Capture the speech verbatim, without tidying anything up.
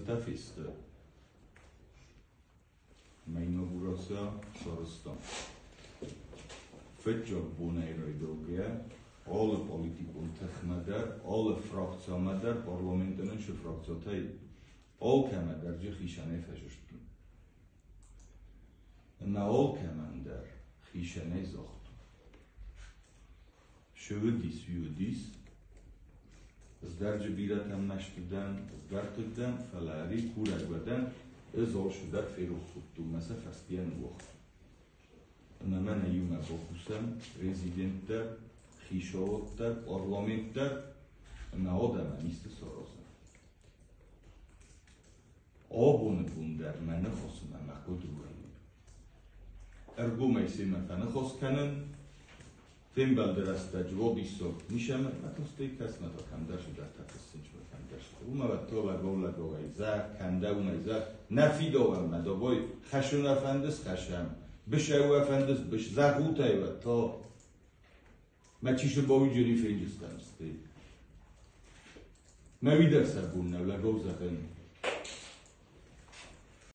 Tafiste. Ma inaugurația s-a Fetjog bunei röjdögje, alle politikun texmeder, alle frakciameder, parlamenten și frakciotei, all kemeder cixişane feşüştün. Na all kemender xişane zoxtu. Şövidis yudis, ازدرج بیرتم مشتدن، ازدرتدن فلاری کورک بدن، از آل شده فیرو خودتو مثل فستیان وقت. اما من ایوم باخوسم رزیدنتر، خیشاوتر، پارلامنتر، اما آدم نیست سرازم. آبون بوندر من نخواستم اما خود رویم. ارگو میسی من فنخواست کنن، تیم بلدر است جوابی سوک میشم متوسطی کس نداره کندر شده تفسیر شده کندر شده او مواد تو لگو لگو ایزه کنده اون ایزه نفی دارم مدابای خشون افندس خشم بشه او افندس بش زهوت ایوه تا ما چیشه باوی جری فینجستم استی ما ویدر سربون نو لگو زخن